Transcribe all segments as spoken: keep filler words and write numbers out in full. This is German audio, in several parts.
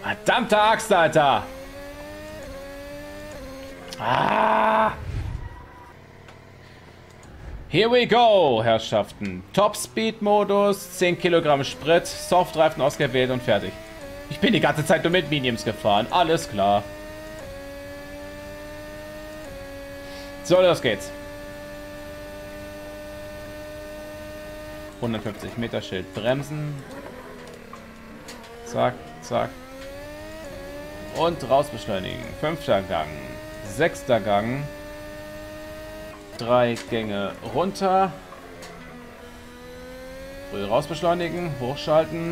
Verdammte Axt, Alter! Ah! Here we go, Herrschaften. Top-Speed-Modus, zehn Kilogramm Sprit, Softreifen ausgewählt und fertig. Ich bin die ganze Zeit nur mit Mediums gefahren. Alles klar. So, los geht's. hundertfünfzig Meter Schild bremsen. Zack, zack. Und raus beschleunigen. Fünfter Gang. Sechster Gang. Drei Gänge runter. Früh raus beschleunigen. Hochschalten.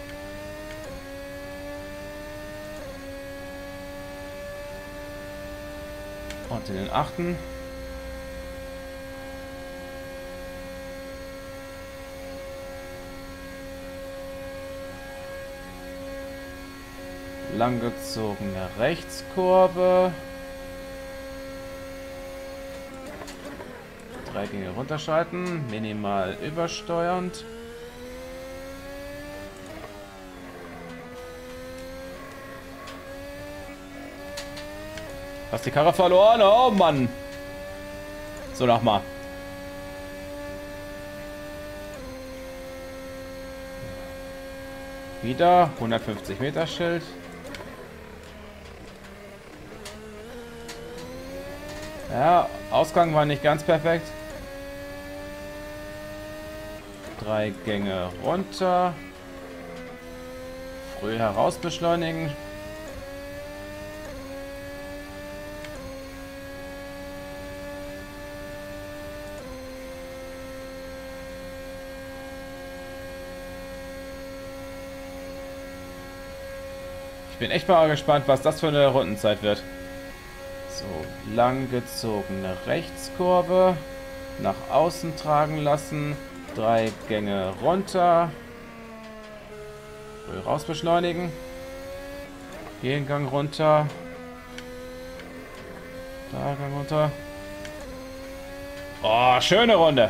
Und in den achten. Langgezogene Rechtskurve. Drei Gänge runterschalten. Minimal übersteuernd. Hast die Karre verloren? Oh Mann. So, nochmal. Wieder hundertfünfzig Meter Schild. Ja, Ausgang war nicht ganz perfekt. Drei Gänge runter. Früh heraus beschleunigen. Ich bin echt mal gespannt, was das für eine Rundenzeit wird. So, langgezogene Rechtskurve. Nach außen tragen lassen. Drei Gänge runter. Früh raus beschleunigen. Den Gang runter. Da Gang runter. Oh, schöne Runde.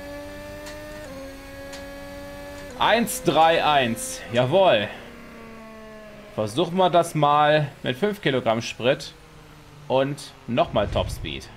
eins drei eins. Jawohl. Versuchen wir das mal mit fünf Kilogramm Sprit und nochmal Topspeed.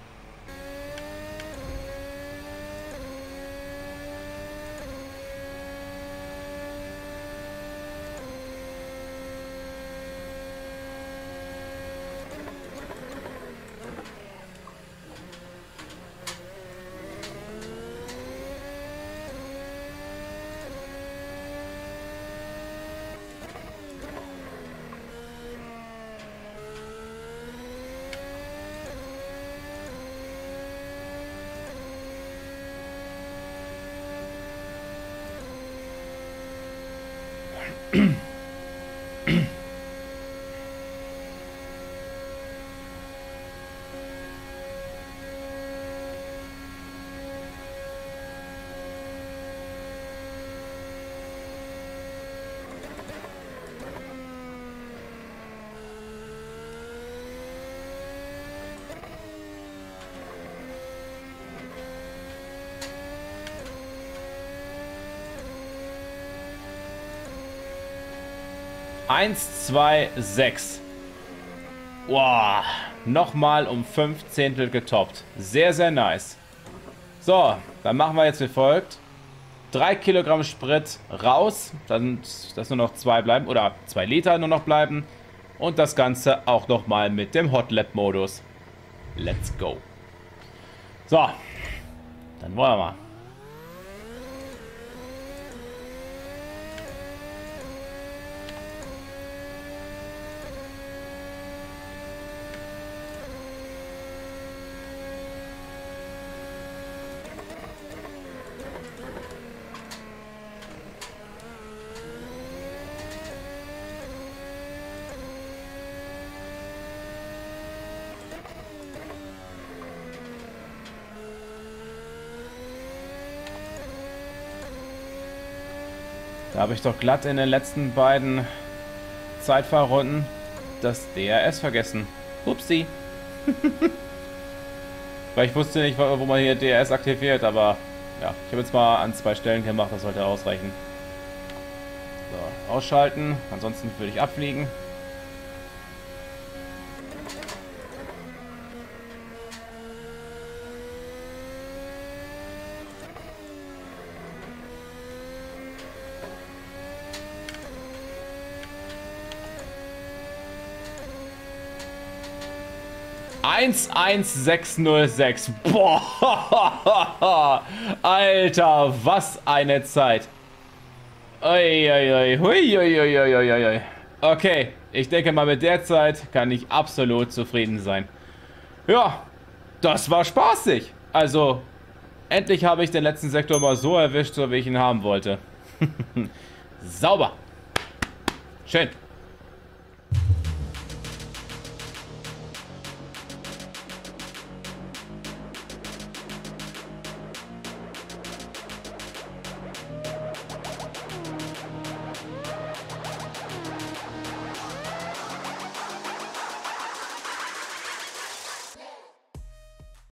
eins, zwei, sechs. Wow, nochmal um fünf Zehntel getoppt. Sehr, sehr nice. So, dann machen wir jetzt wie folgt. drei Kilogramm Sprit raus, dann dass nur noch zwei bleiben oder zwei Liter nur noch bleiben. Und das Ganze auch nochmal mit dem Hot Lap Modus. Let's go. So, dann wollen wir mal. Da habe ich doch glatt in den letzten beiden Zeitfahrrunden das D R S vergessen. Upsi. Weil ich wusste nicht, wo man hier D R S aktiviert, aber ja, ich habe jetzt mal an zwei Stellen gemacht, das sollte ausreichen. So, ausschalten, ansonsten würde ich abfliegen. eins eins sechs null sechs. Boah. Alter, was eine Zeit. Uiuiui. Huiuiuiui. Okay, ich denke mal, mit der Zeit kann ich absolut zufrieden sein. Ja, das war spaßig. Also, endlich habe ich den letzten Sektor mal so erwischt, so wie ich ihn haben wollte. Sauber. Schön.